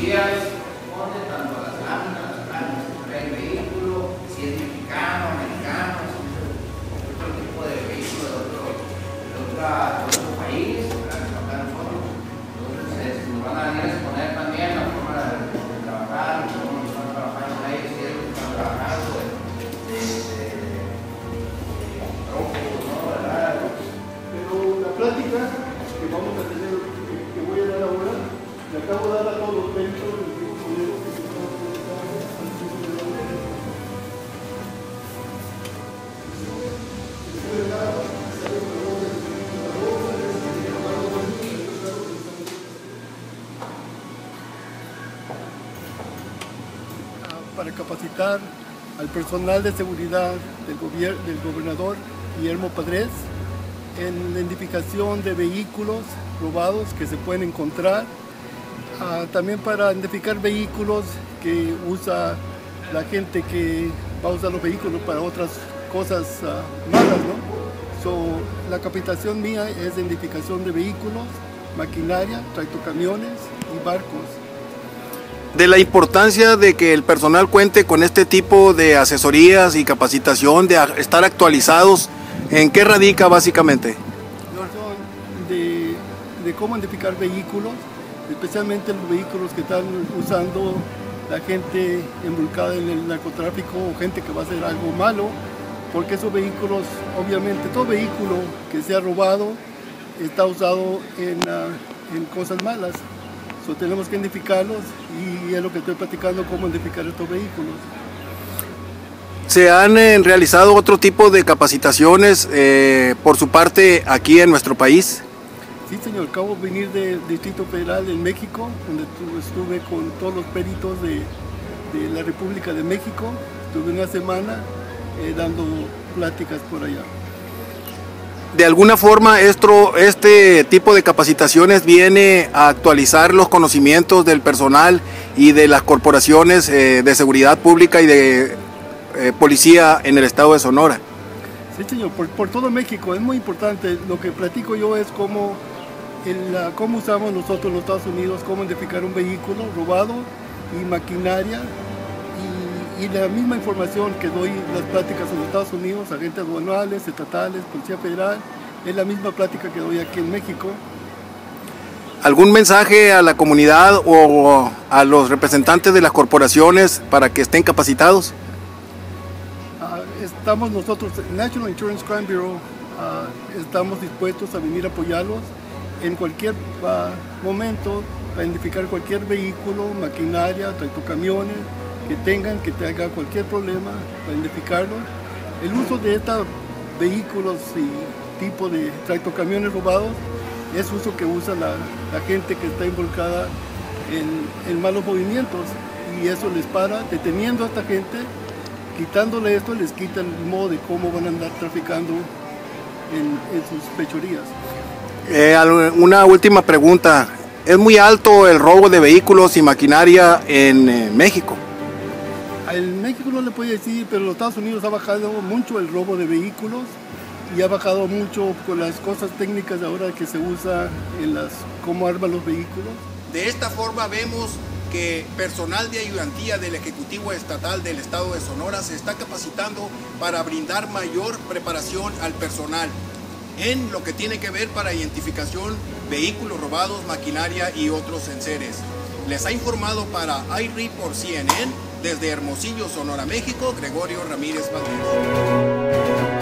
policía responde tanto a las láminas, las láminas que trae el vehículo, si es mexicano, americano, si es otro tipo de vehículo de otro país, para sacar fotos. Entonces, nos van a venir a exponer también la forma de trabajar, cómo están trabajando ellos, si ellos están trabajando de trópicos, ¿no? ¿Verdad? Pero la plática que vamos a tener, que voy a dar ahora, le acabo de dar a todos los médicos del equipo modelo que se están utilizando al tipo de la ley. Se puede dar, saber por dónde se tiene la boca, para capacitar al personal de seguridad del gobernador Guillermo Padres en la identificación de vehículos robados que se pueden encontrar, también para identificar vehículos que usa la gente que va a usar los vehículos para otras cosas malas, ¿no? La capacitación mía es de identificación de vehículos, maquinaria, tractocamiones y barcos. De la importancia de que el personal cuente con este tipo de asesorías y capacitación, de estar actualizados, ¿en qué radica básicamente? De cómo identificar vehículos, especialmente los vehículos que están usando la gente involucrada en el narcotráfico o gente que va a hacer algo malo, porque esos vehículos, obviamente todo vehículo que sea robado está usado en cosas malas. Tenemos que identificarlos y es lo que estoy platicando, cómo identificar estos vehículos. ¿Se han realizado otro tipo de capacitaciones por su parte aquí en nuestro país? Sí, señor. Acabo de venir del Distrito Federal en México, donde estuve con todos los peritos de la República de México. Estuve una semana dando pláticas por allá. De alguna forma, este tipo de capacitaciones viene a actualizar los conocimientos del personal y de las corporaciones de seguridad pública y de policía en el estado de Sonora. Sí, señor, por todo México es muy importante. Lo que platico yo es cómo usamos nosotros en los Estados Unidos, cómo identificar un vehículo robado y maquinaria. Y la misma información que doy las pláticas en los Estados Unidos, agentes aduanales, estatales, Policía Federal, es la misma plática que doy aquí en México. ¿Algún mensaje a la comunidad o a los representantes de las corporaciones para que estén capacitados? Estamos nosotros, National Insurance Crime Bureau, estamos dispuestos a venir a apoyarlos en cualquier momento para identificar cualquier vehículo, maquinaria, tractocamiones, que tenga cualquier problema para identificarlo. El uso de estos vehículos y tipo de tractocamiones robados es uso que usa la gente que está involucrada en malos movimientos, y eso les para, deteniendo a esta gente, quitándole esto, les quita el modo de cómo van a andar traficando en sus fechorías. Una última pregunta. ¿Es muy alto el robo de vehículos y maquinaria en México? En México no le puedo decir, pero en los Estados Unidos ha bajado mucho el robo de vehículos y ha bajado mucho con las cosas técnicas ahora que se usa cómo arman los vehículos. De esta forma vemos que personal de ayudantía del Ejecutivo Estatal del Estado de Sonora se está capacitando para brindar mayor preparación al personal en lo que tiene que ver para identificación, vehículos robados, maquinaria y otros enseres. Les ha informado para iReport CNN desde Hermosillo, Sonora, México, Gregorio Ramírez Valdés.